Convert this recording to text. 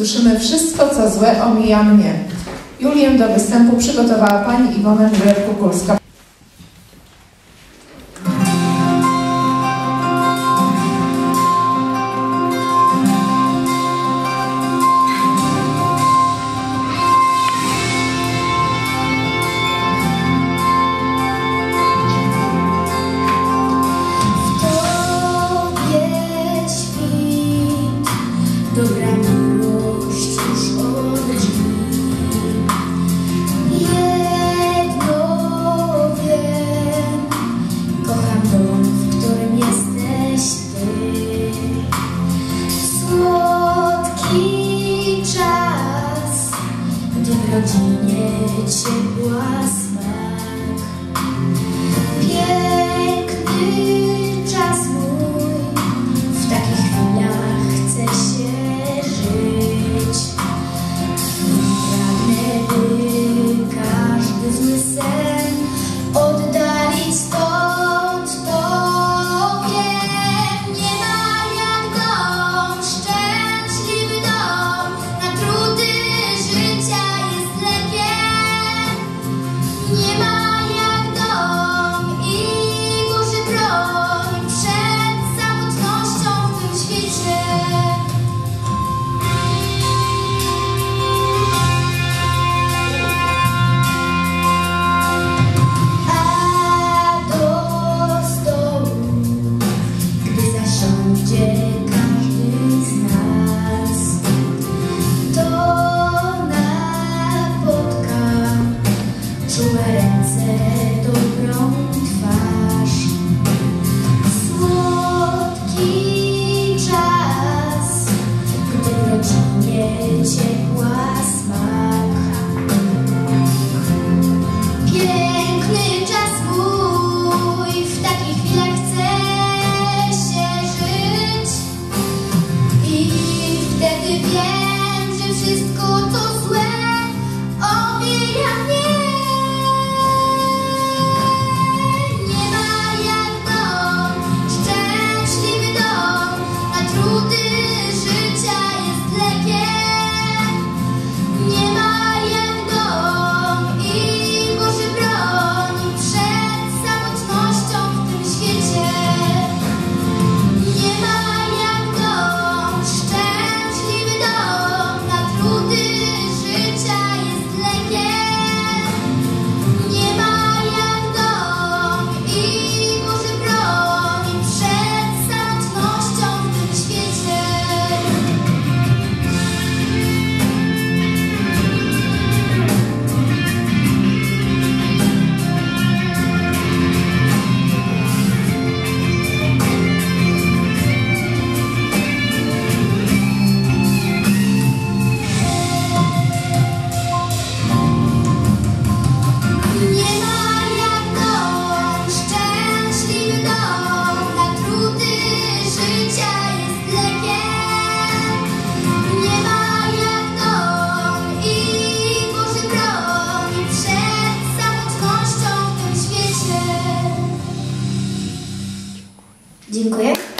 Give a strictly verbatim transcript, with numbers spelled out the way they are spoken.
usłyszymy Wszystko, co złe, omija mnie. Julię do występu przygotowała pani Iwona Miller-Kukulska. Dobra miłość już od drzwi. Jedno wiem, kocham dom, w którym jesteś ty. Słodki czas, gdy w rodzinie ciepła smak. Piękny czas mój, w takich chwilach chcę się żyć. Pragnę, by każdy zły sen oddalić stąd, to wiem. Nie ma jak dom, szczęśliwy dom, na trudy życia jest lekiem. Nie ma jak dom i Boży broń przed samotnością w tym świecie. A do stołu, gdy zasiądzie każdy z nas, to napotka czułe ręce, dobrą twarz. Słodki czas, gdy w rodzinie ciepła smak. Piękny czas mój, w takich chwilach chce się żyć. I wtedy wiem, że wszystko to złe omija mnie. Nie ma jak dom, szczęśliwy dom, na trudy życia jest lekiem. Nie ma jak dom i Boży broń przed samotnością w tym świecie. Nie ma jak dom, szczęśliwy dom, na trudy życia jest lekiem. Nie ma jak dom i Boży broń przed samotnością w tym świecie. Nie ma jak dom, szczęśliwy dom, na trudy życia jest lekiem. Nie ma jak dom i Boży broń przed samotnością w tym świecie. Dziękuję.